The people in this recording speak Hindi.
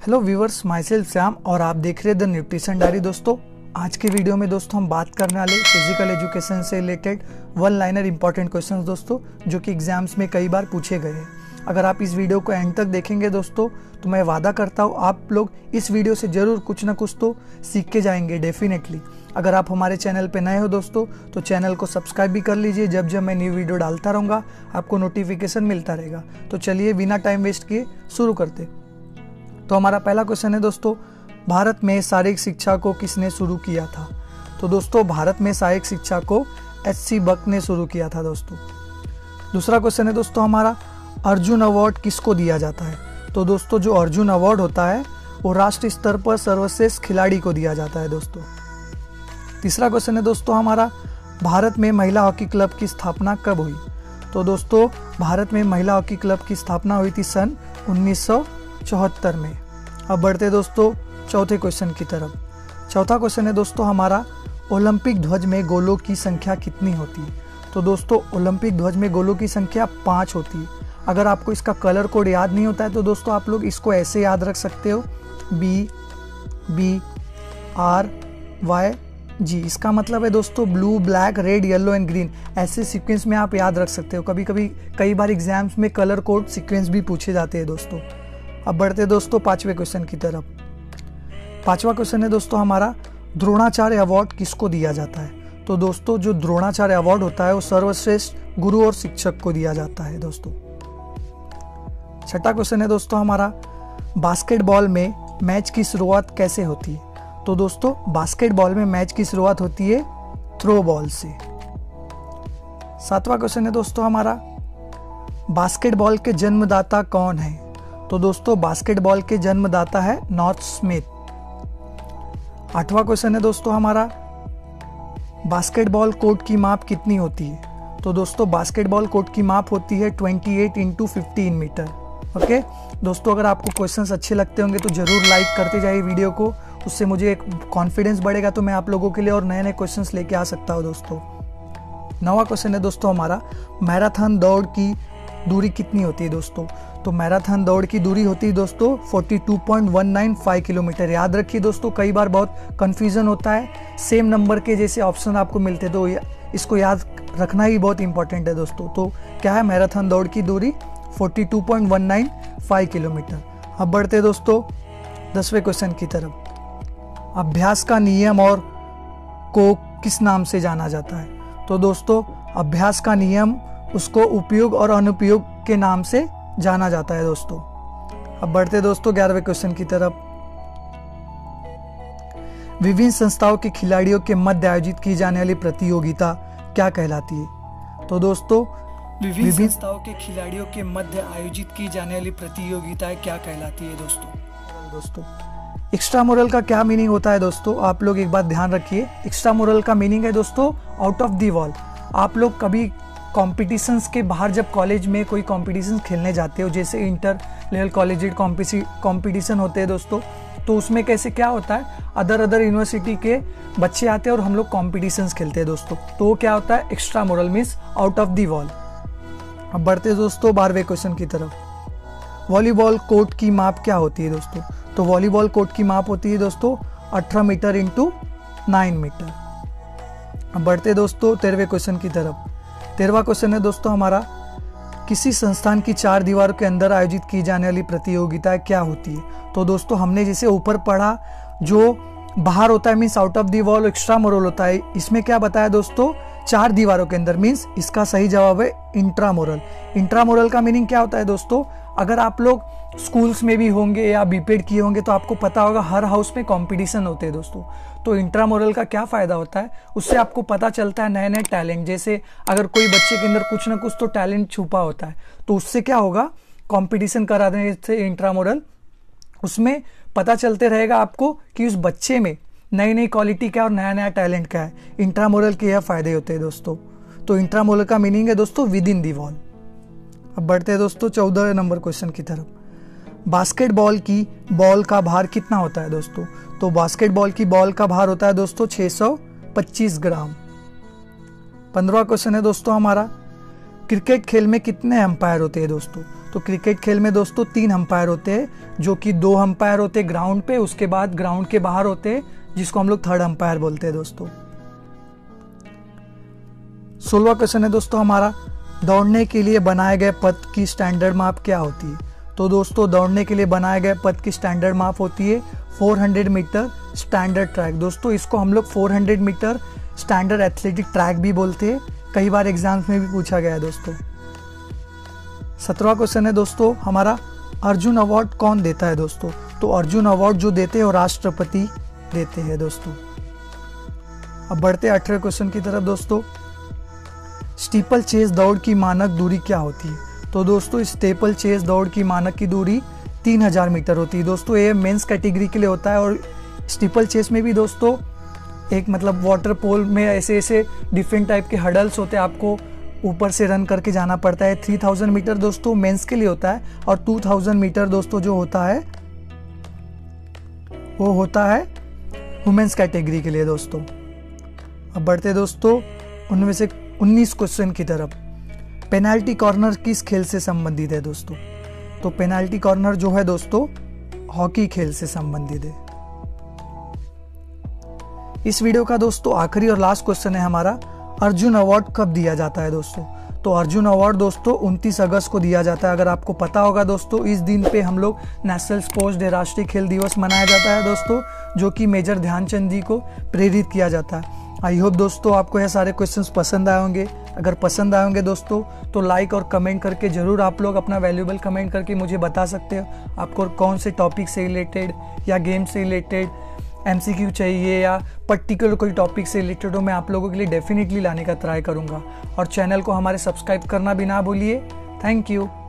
Hello viewers, myself Shyam और आप देख रहे हैं द न्यूट्रिशन डायरी। दोस्तों आज के वीडियो में दोस्तों हम बात करने वाले फिजिकल एजुकेशन से related one liner important questions दोस्तों, जो कि एग्जाम्स में कई बार पूछे गए हैं। अगर आप इस वीडियो को एंड तक देखेंगे दोस्तों तो मैं वादा करता हूँ आप लोग इस वीडियो से ज़रूर कुछ ना कुछ तो सीख के जाएंगे डेफिनेटली। अगर आप हमारे चैनल पे नए हो दोस्तों तो चैनल को सब्सक्राइब भी कर लीजिए। जब जब मैं न्यू वीडियो डालता रहूँगा आपको नोटिफिकेशन मिलता रहेगा। तो चलिए बिना टाइम वेस्ट किए शुरू करते। तो हमारा पहला क्वेश्चन है दोस्तों, भारत में शारीरिक शिक्षा को किसने शुरू किया था? तो दोस्तों भारत में शारीरिक शिक्षा को एच.सी. बक ने शुरू किया था दोस्तों। दूसरा क्वेश्चन है दोस्तों हमारा, अर्जुन अवार्ड किसको दिया जाता है? तो दोस्तों जो अर्जुन अवार्ड होता है वो राष्ट्रीय स्तर पर सर्वश्रेष्ठ खिलाड़ी को दिया जाता है दोस्तों। तीसरा क्वेश्चन है दोस्तों हमारा, भारत में महिला हॉकी क्लब की स्थापना कब हुई? तो दोस्तों भारत में महिला हॉकी क्लब की स्थापना हुई थी सन 1974 में। अब बढ़ते दोस्तों चौथे क्वेश्चन की तरफ। चौथा क्वेश्चन है दोस्तों हमारा, ओलंपिक ध्वज में गोलों की संख्या कितनी होती है? तो दोस्तों ओलंपिक ध्वज में गोलों की संख्या 5 होती है। अगर आपको इसका कलर कोड याद नहीं होता है तो दोस्तों आप लोग इसको ऐसे याद रख सकते हो, BBRYG। इसका मतलब है दोस्तों blue, black, red, yellow and green. ऐसे सीक्वेंस में आप याद रख सकते हो। कई बार एग्जाम्स में कलर कोड सीक्वेंस भी पूछे जाते हैं दोस्तों। अब बढ़ते दोस्तों पांचवें क्वेश्चन की तरफ। पांचवा क्वेश्चन है दोस्तों हमारा, द्रोणाचार्य अवार्ड किसको दिया जाता है? तो दोस्तों जो द्रोणाचार्य अवार्ड होता है वो सर्वश्रेष्ठ गुरु और शिक्षक को दिया जाता है दोस्तों। छठा क्वेश्चन है दोस्तों हमारा, बास्केटबॉल में मैच की शुरुआत कैसे होती है? तो दोस्तों बास्केटबॉल में मैच की शुरुआत होती है थ्रो बॉल से। सातवां क्वेश्चन है दोस्तों हमारा, बास्केटबॉल के जन्मदाता कौन है? तो दोस्तों बास्केटबॉल के जन्मदाता है नॉर्थ स्मिथ। आठवां क्वेश्चन है दोस्तों हमारा, बास्केटबॉल कोर्ट की माप कितनी होती है? तो दोस्तों बास्केटबॉल कोर्ट की माप होती है 28x15 मीटर। ओके दोस्तों, अगर आपको क्वेश्चंस अच्छे लगते होंगे तो जरूर लाइक करते जाइए वीडियो को, उससे मुझे एक कॉन्फिडेंस बढ़ेगा तो मैं आप लोगों के लिए और नए नए क्वेश्चंस लेके आ सकता हूँ दोस्तों। नौवां क्वेश्चन है दोस्तों हमारा, मैराथन दौड़ की दूरी कितनी होती है दोस्तों? तो मैराथन दौड़ की दूरी होती है दोस्तों 42.195 किलोमीटर। याद रखिए दोस्तों, कई बार बहुत कंफ्यूजन होता है, सेम नंबर के जैसे ऑप्शन आपको मिलते तो इसको याद रखना ही बहुत इंपॉर्टेंट है दोस्तों। तो क्या है मैराथन दौड़ की दूरी 42.195 किलोमीटर। अब बढ़ते दोस्तों 10वें क्वेश्चन की तरफ। अभ्यास का नियम और को किस नाम से जाना जाता है? तो दोस्तों अभ्यास का नियम उसको उपयोग और अनुपयोग के नाम से जाना जाता है दोस्तों। अब बढ़ते दोस्तों 11वें क्वेश्चन की तरफ। विभिन्न संस्थाओं के खिलाड़ियों के मध्य आयोजित की जाने वाली प्रतियोगिता क्या कहलाती है? तो दोस्तों विभिन्न संस्थाओं के खिलाड़ियों के मध्य आयोजित की जाने वाली प्रतियोगिता क्या कहलाती है दोस्तों? एक्स्ट्रा मोरल का क्या मीनिंग होता है दोस्तों? आप लोग एक बात ध्यान रखिए, एक्स्ट्रा मोरल का मीनिंग है दोस्तों आउट ऑफ द वॉल। आप लोग कभी कॉम्पिटिशन्स के बाहर जब कॉलेज में कोई कॉम्पिटिशन खेलने जाते हो, जैसे इंटर लेवल कॉलेज कॉम्पिटिशन होते हैं दोस्तों, तो उसमें कैसे क्या होता है, अदर यूनिवर्सिटी के बच्चे आते हैं और हम लोग कॉम्पिटिशन्स खेलते हैं दोस्तों। तो वो क्या होता है, extramural means out of the wall. अब बढ़ते दोस्तों 12वें क्वेश्चन की तरफ। वॉलीबॉल कोर्ट की माप क्या होती है दोस्तों? तो वॉलीबॉल कोर्ट की माप होती है दोस्तों 18 मीटर इंटू 9 मीटर। अब बढ़ते दोस्तों 13वें क्वेश्चन की तरफ। 13वां क्वेश्चन है दोस्तों हमारा, किसी संस्थान की 4 दीवारों के अंदर आयोजित की जाने वाली प्रतियोगिता क्या होती है? तो दोस्तों हमने जैसे ऊपर पढ़ा, जो बाहर होता है means out of the wall, extramural होता है। इसमें क्या बताया दोस्तों, 4 दीवारों के अंदर मीन्स इसका सही जवाब है इंट्रामोरल। इंट्रामोरल का मीनिंग क्या होता है दोस्तों, अगर आप लोग स्कूल्स में भी होंगे या बीपेड किए होंगे तो आपको पता होगा हर हाउस में कंपटीशन होते हैं दोस्तों। तो इंट्रामोरल का क्या फायदा होता है, उससे आपको पता चलता है नए नए टैलेंट। जैसे अगर कोई बच्चे के अंदर कुछ ना कुछ तो टैलेंट छुपा होता है तो उससे क्या होगा, कंपटीशन करा देने से इंट्रामोरल, उसमें पता चलते रहेगा आपको कि उस बच्चे में नई नई क्वालिटी क्या और नया नया टैलेंट क्या है। इंट्रामोरल के यह फायदे होते हैं दोस्तों। तो इंट्रामोरल का मीनिंग है दोस्तों विद इन दी वॉल। अब बढ़ते हैं दोस्तों 14 नंबर क्वेश्चन की तरफ। बास्केटबॉल की बॉल का भार कितना होता है दोस्तों? तो बास्केटबॉल की बॉल का भार होता है दोस्तों 625 ग्राम। 15वां क्वेश्चन है दोस्तों हमारा, क्रिकेट खेल में कितने अंपायर होते हैं दोस्तों? तो क्रिकेट खेल में दोस्तों 3 अंपायर होते हैं, जो कि 2 अंपायर होते हैं ग्राउंड पे, उसके बाद ग्राउंड के बाहर होते हैं जिसको हम लोग थर्ड अंपायर बोलते हैं दोस्तों। 16वां क्वेश्चन है दोस्तों हमारा, दौड़ने के लिए बनाए गए पथ की स्टैंडर्ड माप क्या होती है? तो दोस्तों दौड़ने के लिए बनाए गए पथ की स्टैंडर्ड माप होती है 400 मीटर स्टैंडर्ड ट्रैक। दोस्तों इसको हम लोग 400 मीटर स्टैंडर्ड एथलेटिक ट्रैक भी बोलते हैं, कई बार एग्जाम्स में भी पूछा गया है दोस्तों। 17वां क्वेश्चन है दोस्तों हमारा, अर्जुन अवार्ड कौन देता है दोस्तों? तो अर्जुन अवार्ड जो देते हैं वो राष्ट्रपति देते हैं दोस्तों। अब बढ़ते हैं 18वें क्वेश्चन की तरफ दोस्तों। स्टीपल चेस दौड़ की मानक दूरी क्या होती है? तो दोस्तों स्टीपल चेस दौड़ की मानक की दूरी 3000 मीटर होती है दोस्तों। ये मेंस कैटेगरी के लिए होता है और स्टीपल चेस में भी दोस्तों एक मतलब वाटर पोल में ऐसे डिफरेंट टाइप के हडल्स होते हैं, आपको ऊपर से रन करके जाना पड़ता है। 3000 मीटर दोस्तों मेंस के लिए होता है और 2000 मीटर दोस्तों जो होता है वो होता है वुमेन्स कैटेगरी के लिए दोस्तों। अब बढ़ते दोस्तों उनमें से 19 क्वेश्चन की तरफ। पेनाल्टी कॉर्नर किस खेल से संबंधित है दोस्तों? तो पेनाल्टी कॉर्नर जो है दोस्तों हॉकी खेल से संबंधित है। इस वीडियो का दोस्तों आखिरी और लास्ट क्वेश्चन है हमारा, अर्जुन अवार्ड कब दिया जाता है दोस्तों? तो अर्जुन अवार्ड दोस्तों 29 अगस्त को दिया जाता है। अगर आपको पता होगा दोस्तों, इस दिन पे हम लोग नेशनल स्पोर्ट्स डे, राष्ट्रीय खेल दिवस मनाया जाता है दोस्तों, जो कि मेजर ध्यानचंद जी को प्रेरित किया जाता है। आई होप दोस्तों आपको यह सारे क्वेश्चंस पसंद आए होंगे। अगर पसंद आए होंगे दोस्तों तो लाइक और कमेंट करके जरूर आप लोग अपना वैल्यूएबल कमेंट करके मुझे बता सकते हो आपको कौन से टॉपिक से रिलेटेड या गेम से रिलेटेड MCQ चाहिए या पर्टिकुलर कोई टॉपिक से रिलेटेड हो। मैं आप लोगों के लिए डेफिनेटली लाने का ट्राई करूँगा और चैनल को हमारे सब्सक्राइब करना भी ना भूलिए। Thank you.